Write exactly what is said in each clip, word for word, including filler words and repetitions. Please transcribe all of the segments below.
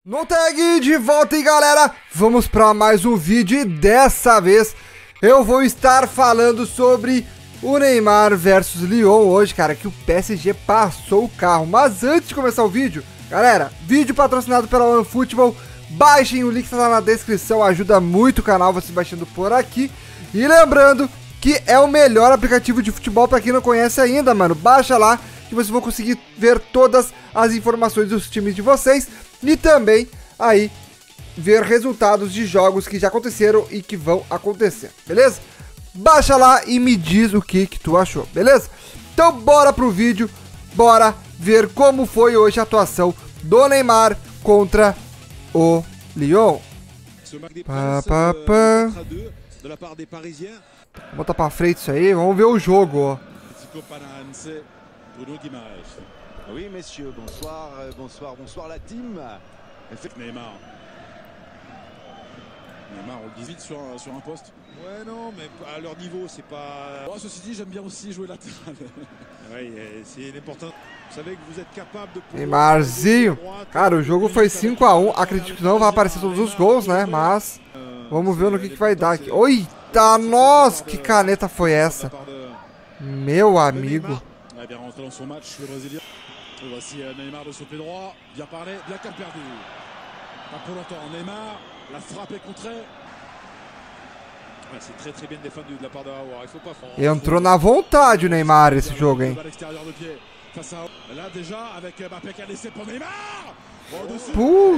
No tag de volta, e galera, vamos para mais um vídeo e dessa vez eu vou estar falando sobre o Neymar versus Lyon hoje, cara, que o P S G passou o carro. Mas antes de começar o vídeo, galera, vídeo patrocinado pela OneFootball, baixem o link que tá na descrição, ajuda muito o canal vocês baixando por aqui. E lembrando que é o melhor aplicativo de futebol para quem não conhece ainda, mano, baixa lá que vocês vão conseguir ver todas as informações dos times de vocês. E também aí ver resultados de jogos que já aconteceram e que vão acontecer, beleza? Baixa lá e me diz o que que tu achou, beleza? Então bora pro vídeo, bora ver como foi hoje a atuação do Neymar contra o Lyon. Pá, pá, pá. Vou botar pra frente isso aí, vamos ver o jogo, ó. Oui, messieurs, bonsoir, bonsoir, bonsoir la team. Neymar. Neymar, on le dit vite sur un, sur un poste. Ouais, non, mais à leur niveau, c'est pas... Bon, ceci dit, j'aime bien aussi jouer latéral. Oui, c'est important. Vous savez que vous êtes capable de... Neymarzinho. Cara, o jogo foi cinco a um. Acredito que não vai aparecer todos os gols, né? Mas vamos ver no que, que vai dar aqui. Eita, nossa, que caneta foi essa? Meu amigo. Bien rentré dans son match, le Brésilien. Et voici Neymar de son pied droit. Bien parlé, bien qu'à perdu. Pas pour longtemps. Neymar, la frappe est contrée. Ouais, c'est très très bien défendu de la part de Aouar. Il faut pas faire. Entrou na vontade o Neymar esse jogo, hein? Là déjà avec Mbappé qui a laissé pour Neymar. Por...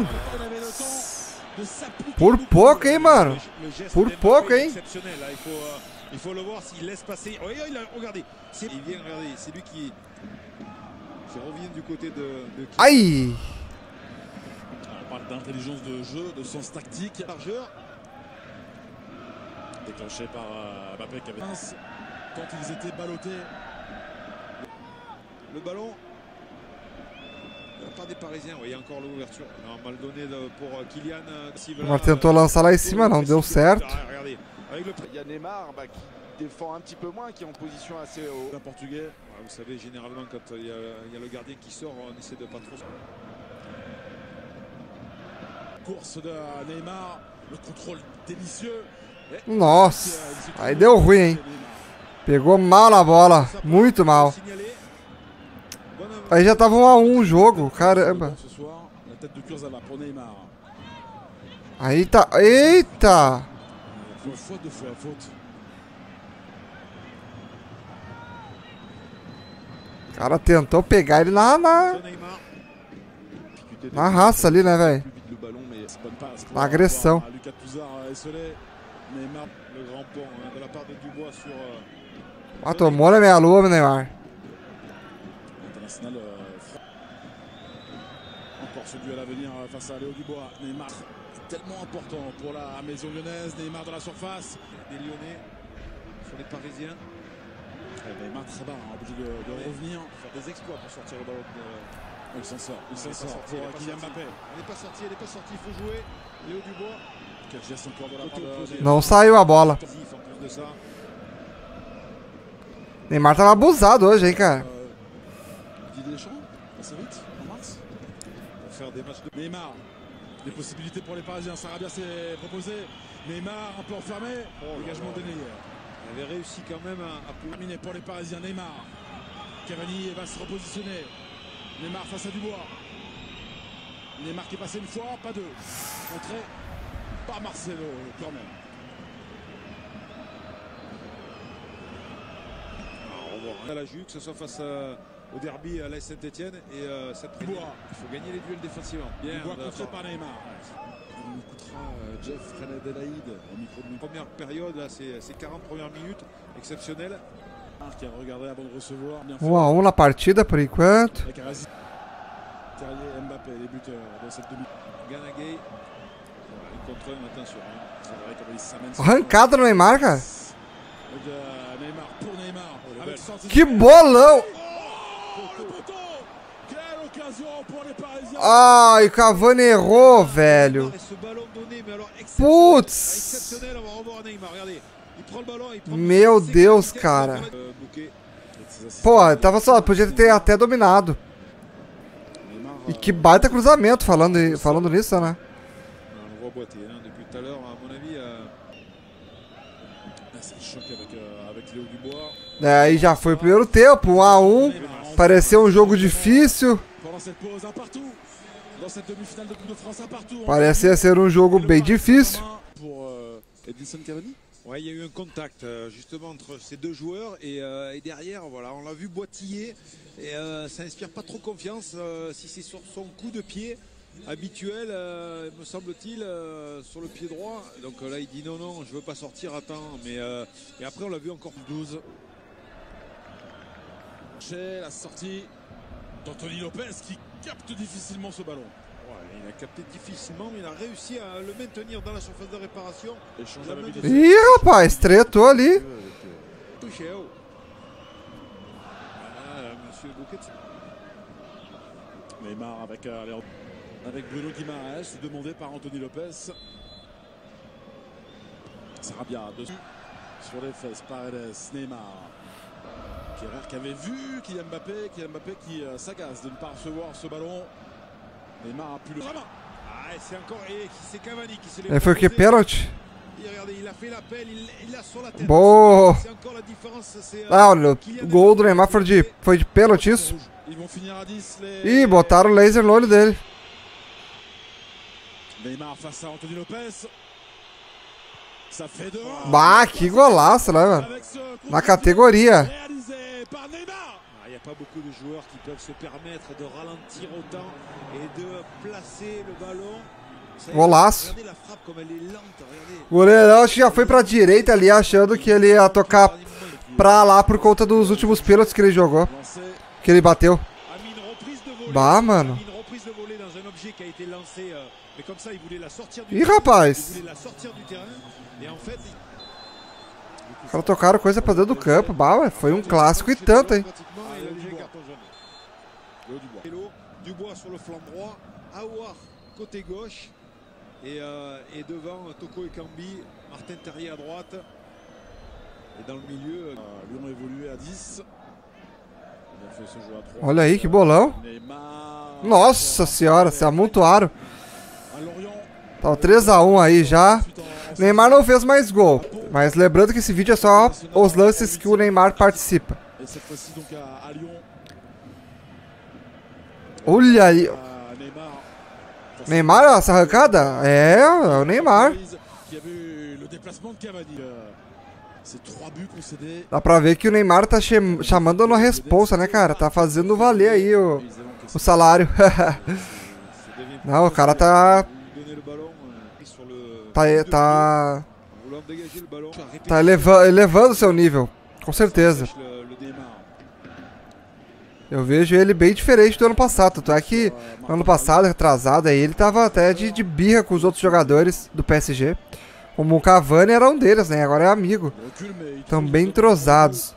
Por pouco, hein, mano? Por pouco, hein? Il faut le voir s'il laisse passer. Oh, il a regardé. Il vient regarder. C'est lui qui, qui revient du côté de. de... Aïe. On parle d'intelligence de jeu, de sens tactique. Largeur. Déclenché par euh, Mbappé qui avait. Quand ils étaient ballottés. Le ballon. Pas des Parisiens. Vous voyez encore l'ouverture. Non, mal donné pour Kylian. Mas tentou lançar lá em cima, não deu certo. Regardez. Il y a Neymar bah, qui défend un petit peu moins, qui est en position assez haut. Un portugais, vous savez, généralement quand il y, y a le gardien qui sort, on essaie de pas trop. Course de Neymar, le contrôle délicieux. Nossa, aí deu ruim, hein? Pegou mal a bola, muito mal. Aí já tava um a um o jogo, caramba. Aí tá, eita! O cara tentou pegar ele na, na, na raça ali, né, velho? Na agressão. Ah, tomou na meia lua, Neymar. Encore ce duel à venir face à Léo Dubois. Neymar tellement important pour la maison lyonnaise. Neymar dans la surface. Des Lyonnais sur les Parisiens. Neymar très bas, obligé de, de revenir, faire des exploits pour sortir le ballon. De... Il s'en sort, il s'en sort pour Kylian Mbappé. Elle n'est pas sortie, elle n'est pas sortie, il faut jouer. Léo Dubois. Quel geste encore de la part de... Não saiu a bola. Neymar tava abusado hoje, hein, cara. Didier Deschamps, assez vite, en mars. Pour faire des matchs de Neymar. Des possibilités pour les Parisiens. Sarabia s'est proposé. Neymar un peu enfermé. Oh, engagement de Neymar. Il avait réussi quand même à, à terminer pour les Parisiens. Neymar. Cavani va se repositionner. Neymar face à Dubois. Neymar qui est passé une fois, pas deux. Contré par Marcelo, le corner. Alors, on va voir à la Juve, que ce soit face à, au derby à l'A S Saint-Etienne et euh, cette Dubois. Il faut gagner les duels défensivement. Bien, Dubois contré par Neymar. On écoutera euh, Jeff René-Adélaïde au micro de la première période, là, ces quarante premières minutes exceptionnelles. Qui a regardé avant de recevoir. um a um na partida por enquanto. Terrier, Mbappé, les buteurs de cette demi. Ganagay. Une contre une, attention. Arrancada no Neymar, cara. Neymar pour Neymar. Que bolão! Ai, o Cavani errou, velho. Putz! Meu Deus, cara. Pô, tava só, podia ter até dominado. E que baita cruzamento, falando, falando nisso, né? On voit boiter hein, depuis tout à l'heure, à mon avis. Euh... C'est choc avec, euh, avec Léo Dubois. É, aí já foi o primeiro tempo, um a um. Pareceu um jogo difícil. Parecia ser um jogo bem difícil. Ouais, il y a eu un contact euh, justement entre ces deux joueurs et, euh, et derrière, voilà, on l'a vu boitiller et euh, ça inspire pas trop confiance euh, si c'est sur son coup de pied habituel, euh, me semble-t-il, euh, sur le pied droit. Donc euh, là, il dit non, non, je veux pas sortir, attends. Mais euh, et après, on l'a vu encore douze. Chez la sortie d'Anthony Lopez qui capte difficilement ce ballon. Ouais, il a capté difficilement, mais il a réussi à le maintenir dans la surface de réparation. Ih, rapaz, tretou ali. Tuchel. Ah, monsieur Bouquet. Neymar avec, euh, avec Bruno Guimaraes, demandé par Anthony Lopez. Sarabia dessus, sur les fesses, Paredes, Neymar. Kerrer qui avait vu Kylian Mbappé, Kylian Mbappé qui euh, s'agace de ne pas recevoir ce ballon. Neymar a pu le... Ah, c'est encore... Et c'est Cavani qui se l'est... Ele foi o que? Pênalti? Regardez, il a fait l'appel, il, il a sur la tête. Boa! C'est encore la différence, c'est... Ah, o gol do Neymar foi de, foi de pênalti, isso? Ils vont finir à dix, les... Ih, botaram o laser no olho dele. Neymar face à Anthony Lopez. Ça fait deux. Bah, que golaço, né, mano? Na categoria. Il n'y a pas beaucoup de joueurs qui peuvent se permettre de ralentir autant et de placer le ballon. Golaço. Regardez la frappe comme elle est lente, regardez. O goleirão acho que já foi pra direita ali, achando que ele ia tocar pra lá por conta dos últimos pênaltis que ele jogou. Que ele bateu. Bah, mano. Ih, rapaz. Os caras tocaram coisa pra dentro do campo. Bah, foi um clássico e tanto, hein? Dubois sur le flanc droit, Aouar côté gauche et, euh, et devant Toko Ekambi, Martin Terrier à droite et dans le milieu euh, Lyon évolué à dix. Olha aí que bolão. Nossa senhora, se amontoaram. Tá o três a um aí já. Neymar não fez mais gol, mas lembrando que esse vídeo é só os lances que o Neymar participa. Olha aí. Neymar, essa arrancada? É, é o Neymar. Dá pra ver que o Neymar tá chamando na responsa, né, cara? Tá fazendo valer aí o, o salário. Não, o cara tá... Tá... Tá... Tá elevando, elevando o seu nível, com certeza. Eu vejo ele bem diferente do ano passado. Tanto é que no ano passado, retrasado, aí ele tava até de, de birra com os outros jogadores do P S G. Como o Cavani era um deles, né? Agora é amigo. Estão bem entrosados.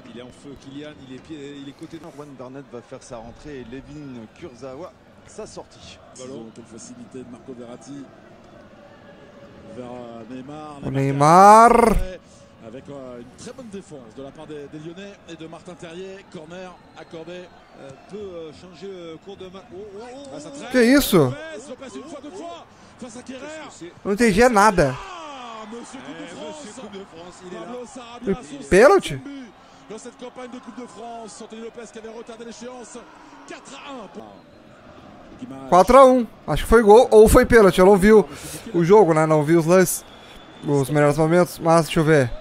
O Neymar. Avec euh, une très bonne défense de la part des, des Lyonnais et de Martin Terrier. Corner accordé. Euh, peut euh, changer le cours de match. Oh, oh, oh, oh, oh. Que isso? Lopez, Lopez une fois, deux fois. Face à Kerrer. Não entendi nada. Ah, Monsieur Coupe de France. Monsieur Coupe de France, il est là. Sarabia, pênalti? Dans cette campagne de Coupe de France, Anthony Lopez qui avait retardé l'échéance. quatre a un. quatro a um. Acho que foi gol ou foi pênalti. Eu não vi o, o jogo, né? Não vi os lances. Os melhores momentos. Mas deixa eu ver.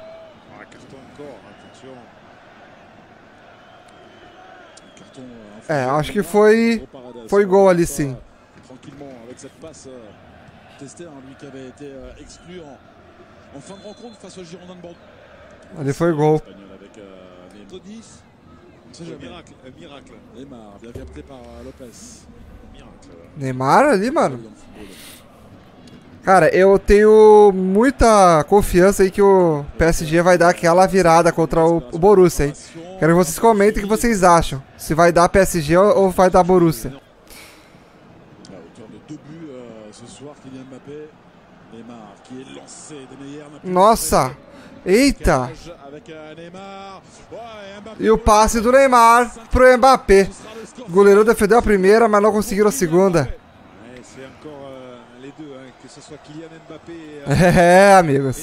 É, acho que foi foi gol ali sim. Ali foi gol. Neymar ali, mano. Cara, eu tenho muita confiança aí que o P S G vai dar aquela virada contra o, o Borussia, hein? Quero que vocês comentem o que vocês acham. Se vai dar P S G ou vai dar Borussia. Nossa! Eita! E o passe do Neymar pro Mbappé. O goleiro defendeu a primeira, mas não conseguiu a segunda. É, amigos.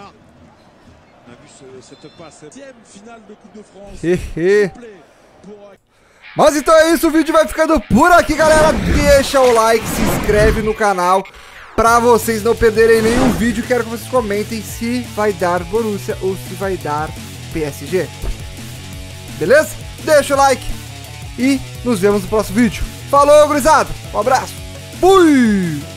Mas então é isso, o vídeo vai ficando por aqui, galera. Deixa o like, se inscreve no canal pra vocês não perderem nenhum vídeo. Quero que vocês comentem se vai dar Borussia ou se vai dar P S G. Beleza? Deixa o like e nos vemos no próximo vídeo. Falou, gurizada. Um abraço. Fui!